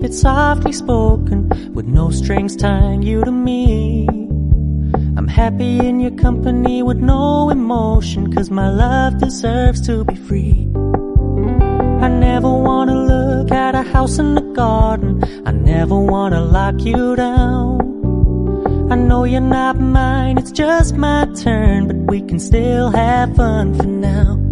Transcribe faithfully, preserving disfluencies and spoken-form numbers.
It's softly spoken, with no strings tying you to me. I'm happy in your company with no emotion, 'cause my love deserves to be free. I never wanna look at a house in the garden, I never wanna lock you down. I know you're not mine, it's just my turn, but we can still have fun for now.